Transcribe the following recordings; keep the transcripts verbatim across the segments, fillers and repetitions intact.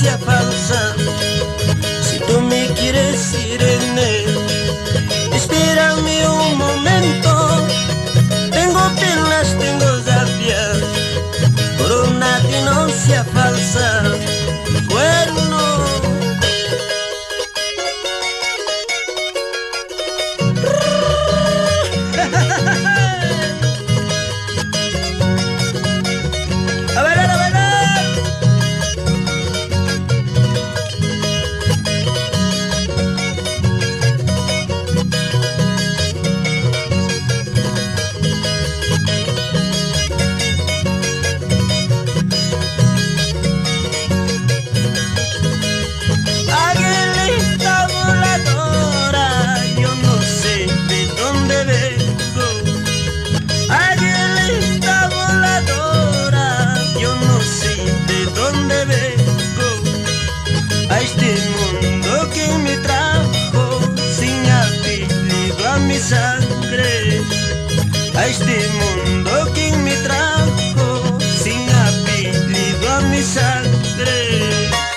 sea falsa. Si tú me quieres, Irene, espérame un momento. Tengo penas, tengo rabia, pero una denuncia falsa. Bueno, a bailar, a bailar. Aguilita voladora, yo no sé de dónde vengo. Aguilita voladora, yo no sé de dónde vengo. A este mundo que me trajo sin apellido a mi sangre. A este mundo que me trajo sin apellido a mi sangre.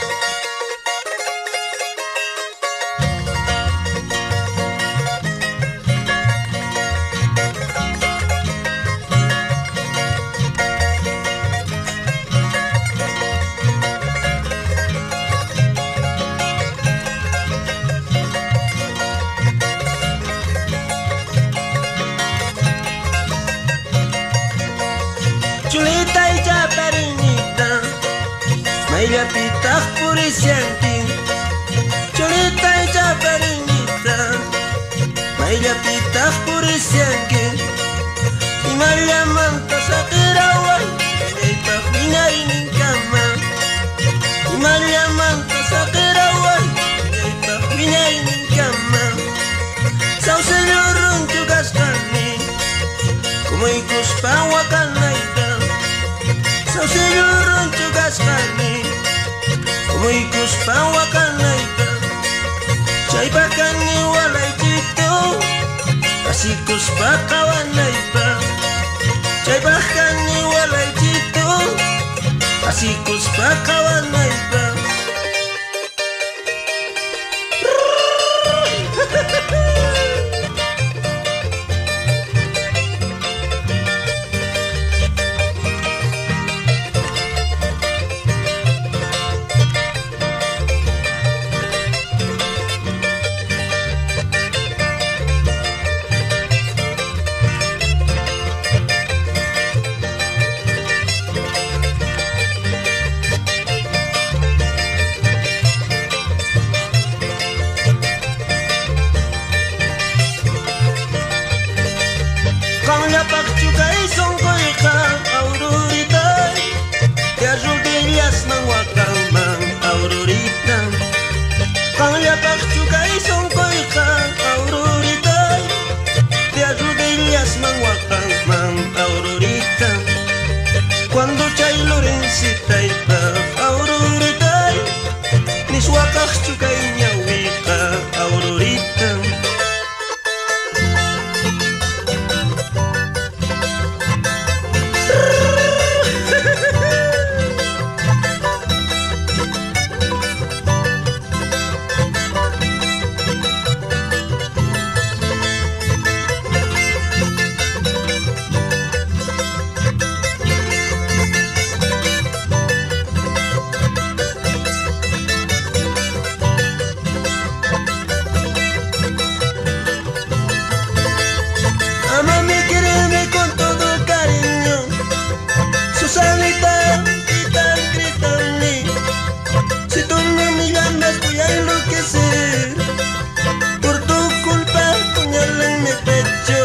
Chulita y chaparinita, Maya pitach puricianti. Chulita y chaparinita, Maya pitach puricianti. Y María manta sakirawa, y pafina y ninkama. Y María manta sakirawa, y pafina y ninkama. Sao señor runchu gastani, como y cuspa wakanaita. Sao señor runchu gastani, como y cuspa wakanaita. Chay bakani walaitito, así cuspa kawanaipa. Chay bakani walaitito, así cuspa kawanaipa. Con la pachuca y son coica, Aurorita, te ayudarías manguacaman, Aurorita. Con la pachuca y son coica, Aurorita, te ayudarías manguacaman, Aurorita. Cuando chay Lorencita y pa, Aurorita, ni suacas chuca y ñahuica, Aurorita. Amame, quéreme con todo el cariño, Susanita, y tan grítame. Si tú no me llamas voy a enloquecer. Por tu culpa, puñal en mi pecho.